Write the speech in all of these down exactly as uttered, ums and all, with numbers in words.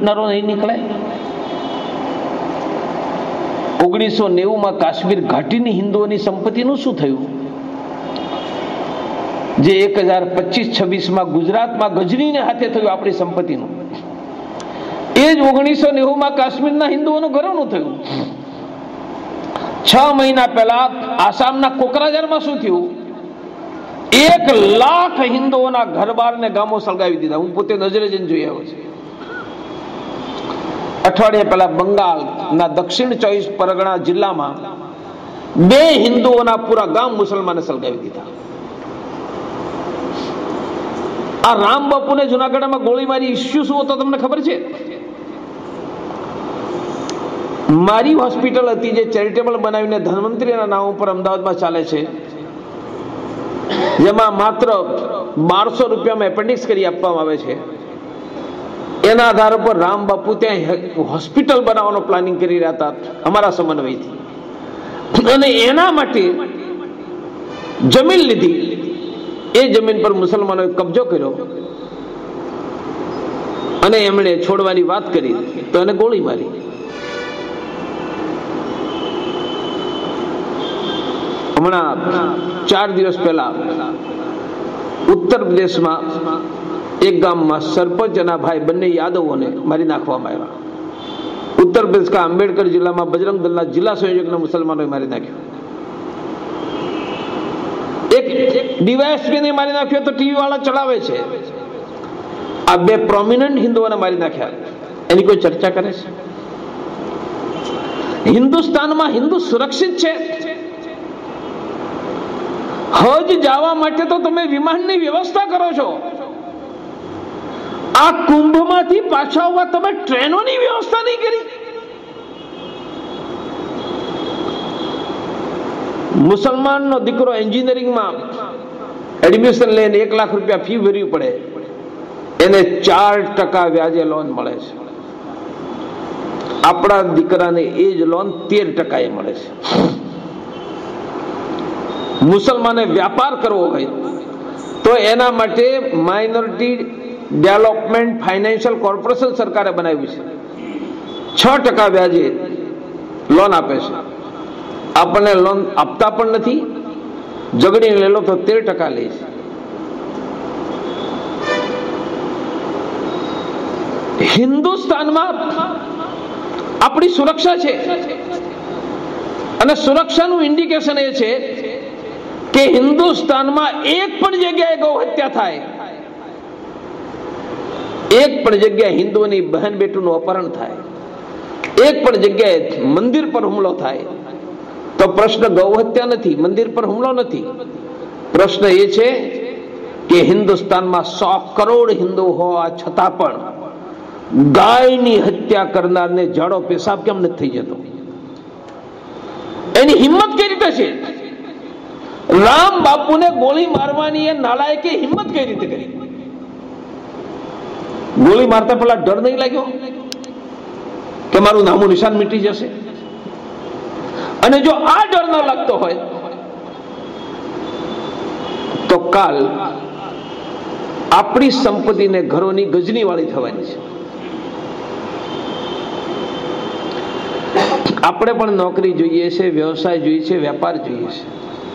લૂંટનારો નહીં નીકળે? ઓગણીસો નેવું માં કાશ્મીર ઘાટીની હિન્દુઓની સંપત્તિનું શું થયું? જે એક હજાર પચીસ છવ્વીસ માં ગુજરાતમાં ગજનીને હાથે થયું આપણી સંપત્તિનું, એ જ ઓગણીસો નેવું માં કાશ્મીરના હિન્દુઓનું ઘરોનું થયું. છ મહિના પહેલા આસામના કોકરાજારમાં શું થયું? એક લાખ હિન્દુઓના ઘર બાર ને ગામો સળગાવી દીધા. હું પોતે નજરે જઈને જોઈ આવ્યો છું. અઠવાડિયા પહેલા બંગાળના દક્ષિણ ચોવીસ પરગણા જિલ્લામાં બે હિન્દુઓના પૂરા ગામ મુસલમાને સળગાવી દીધા. આ રામ બાપુને જુનાગઢમાં ગોળી મારી ઇસ્યુ શું હતો તમને ખબર છે? મારી હોસ્પિટલ હતી જે ચેરિટેબલ બનાવીને ધન્વંતરીના નામ ઉપર અમદાવાદમાં ચાલે છે, જેમાં માત્ર બારસો રૂપિયામાં એપેન્ડિક્સ કરી આપવામાં આવે છે. એના આધાર ઉપર રામ બાપુ ત્યાં હોસ્પિટલ બનાવવાનો પ્લાનિંગ કરી રહ્યા હતા અમારા સમન્વયથી, અને એના માટે જમીન લીધી. એ જમીન પર મુસલમાનોએ કબજો કર્યો અને એમણે છોડવાની વાત કરી તો એને ગોળી મારી. હમણાં ચાર દિવસ પહેલા ઉત્તર પ્રદેશમાં એક ગામમાં સરપંચ અને ભાઈ બંને યાદવોને મારી નાખવામાં આવ્યા. ઉત્તર પ્રદેશ કા આંબેડકર જિલ્લામાં બજરંગ દળના જિલ્લા સંયોજકને મુસલમાનોએ મારી નાખ્યો. એક ડીવાયએસપી ને મારી નાખ્યો તો ટીવી વાળા ચલાવે છે. આ બે પ્રોમિનન્ટ હિન્દુઓને મારી નાખ્યા, એની કોઈ ચર્ચા કરે છે? હિન્દુસ્તાનમાં હિન્દુ સુરક્ષિત છે? હજ જવા માટે તો તમે વિમાનની વ્યવસ્થા કરો છો, આ કુંભમાંથી પાછા આવવા તમે ટ્રેનોની વ્યવસ્થા નહીં કરી. મુસલમાનનો દીકરો એન્જિનિયરિંગમાં એડમિશન લઈને એક લાખ રૂપિયા ફી ભરવી પડે, એને ચાર ટકા વ્યાજે લોન મળે છે. આપણા દીકરાને એ જ લોન તેર ટકા એ મળે છે. મુસલમાને વ્યાપાર કરવો હોય તો એના માટે માઇનોરિટી ડેવલપમેન્ટ ફાઇનાન્શિયલ કોર્પોરેશન સરકારે બનાવ્યું છે. છ ટકા વ્યાજે લોન આપે છે. આપણને લોન આપતા પણ નથી, ઝઘડીને લે લો તો તેર ટકા લે છે. હિન્દુસ્તાનમાં આપણી સુરક્ષા છે, અને સુરક્ષાનું ઇન્ડિકેશન એ છે કે હિન્દુસ્તાનમાં એક પણ જગ્યાએ ગૌ હત્યા થાય, એક પણ જગ્યાએ હિન્દુઓની બહેન બેટુનું અપહરણ થાય, એક પણ જગ્યાએ મંદિર પર હુમલો થાય, તો પ્રશ્ન ગૌ હત્યા નથી, મંદિર પર હુમલો નથી. પ્રશ્ન એ છે કે હિન્દુસ્તાનમાં સો કરોડ હિન્દુ હોવા છતાં પણ ગાયની હત્યા કરનારને જાડો પેશાબ કેમ નથી થઈ જતો? એની હિંમત કઈ રીતે છે? રામ બાપુને ગોળી મારવાની એ નાલાયકે હિંમત કઈ રીતે કરી? ગોળી મારતા પેલા ડર નહીં લાગ્યો કે મારું નામું નિશાન મીટી જશે? અને જો આ ડર ન લાગતો હોય તો કાલ આપણી સંપત્તિને ઘરોની ગજની વાળી થવાની છે. આપણે પણ નોકરી જોઈએ છે, વ્યવસાય જોઈએ છે, વેપાર જોઈએ છે,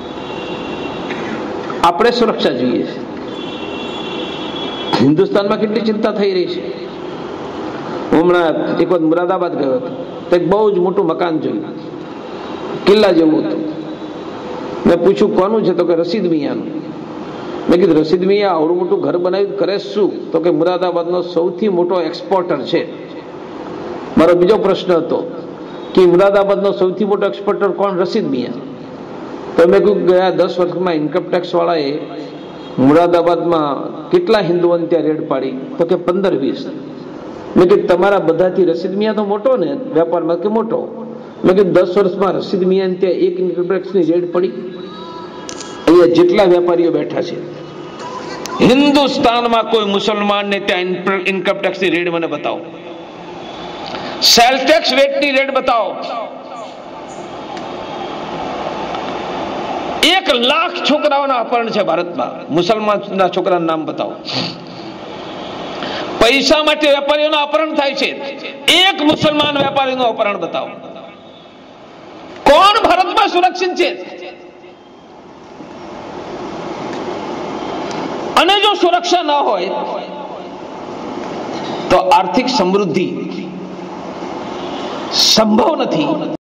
આપણે સુરક્ષા જોઈએ છે. હિન્દુસ્તાનમાં કેટલી ચિંતા થઈ રહી છે. હું હમણાં એક વખત મુરાદાબાદ ગયો હતો તો એક બહુ જ મોટું મકાન જોયું, કિલ્લા જેવું હતું. મેં પૂછ્યું કોનું છે? તો કે રશીદ મિયાનું. મેં કીધું રશીદ મિયા આવડું મોટું ઘર બનાવ્યું, કરે શું? તો કે મુરાદાબાદનો સૌથી મોટો એક્સપોર્ટર છે. મારો બીજો પ્રશ્ન હતો કે મુરાદાબાદનો સૌથી મોટો એક્સપોર્ટર કોણ? રશીદ મિયા. તો મેં કહ્યું ગયા દસ વર્ષમાં ઇન્કમટેક્સ વાળાએ મુરાદાબાદમાં કેટલા હિન્દુઓને ત્યાં રેડ પાડી? તો કે પંદર વીસ. મેં કીધું તમારા બધાથી રશીદ મિયા તો મોટો ને વેપારમાં? કે મોટો. મેં કીધું દસ વર્ષમાં રશીદ મિયા ત્યાં એક ઇન્કમટેક્સની રેડ પડી? અહીંયા જેટલા વેપારીઓ બેઠા છે હિન્દુસ્તાનમાં કોઈ મુસલમાનને ત્યાં ઇન્કમટેક્સની રેડ મને બતાવો, સેલ ટેક્સ વેટની રેડ બતાવો. એક લાખ છોકરાઓના અપહરણ છે ભારતમાં. મુસલમાનના છોકરાનું નામ બતાવો. પૈસા માટે વેપારીઓનું અપહરણ થાય છે. એક મુસલમાન વેપારીનું અપહરણ બતાવો. કોણ ભારતમાં સુરક્ષિત છે? અને જો સુરક્ષા ન હોય તો આર્થિક સમૃદ્ધિ સંભવ નથી.